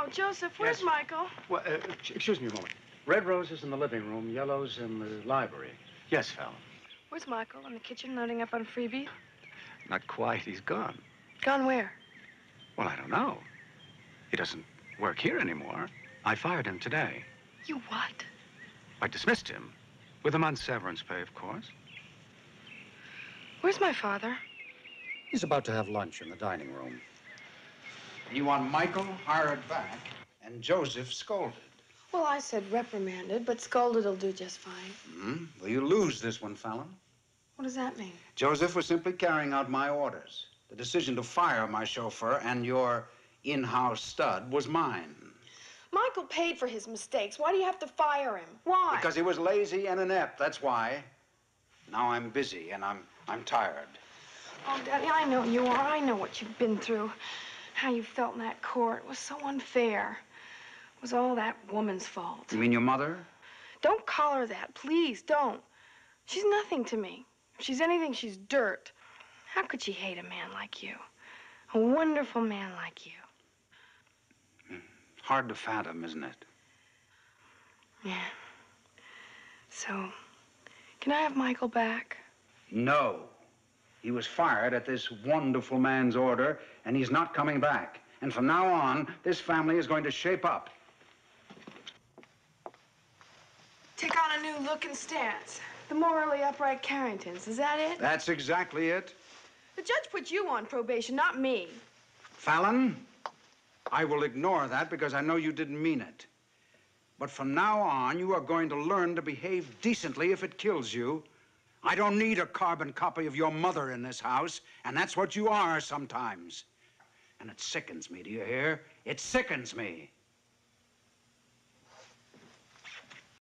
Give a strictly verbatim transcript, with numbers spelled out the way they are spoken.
Oh, Joseph, where's Yes. Michael? Well, uh, excuse me a moment. Red roses in the living room, yellows in the library. Yes, Fallon. Where's Michael? In the kitchen loading up on freebie? Not quite. He's gone. Gone where? Well, I don't know. He doesn't work here anymore. I fired him today. You what? I dismissed him. With a month's severance pay, of course. Where's my father? He's about to have lunch in the dining room. You want Michael hired back and Joseph scolded. Well, I said reprimanded, but scolded'll do just fine. Hmm? Well, you lose this one, Fallon. What does that mean? Joseph was simply carrying out my orders. The decision to fire my chauffeur and your in-house stud was mine. Michael paid for his mistakes. Why do you have to fire him? Why? Because he was lazy and inept, that's why. Now I'm busy and I'm, I'm tired. Oh, Daddy, I know you are. I know what you've been through. How you felt in that court. It was so unfair. It was all that woman's fault. You mean your mother? Don't call her that. Please, don't. She's nothing to me. If she's anything, she's dirt. How could she hate a man like you? A wonderful man like you. Hard to fathom, isn't it? Yeah. So, can I have Michael back? No. He was fired at this wonderful man's order, and he's not coming back. And from now on, this family is going to shape up. Take on a new look and stance. The morally upright Carringtons, is that it? That's exactly it. The judge put you on probation, not me. Fallon, I will ignore that because I know you didn't mean it. But from now on, you are going to learn to behave decently if it kills you. I don't need a carbon copy of your mother in this house, and that's what you are sometimes. And it sickens me, do you hear? It sickens me.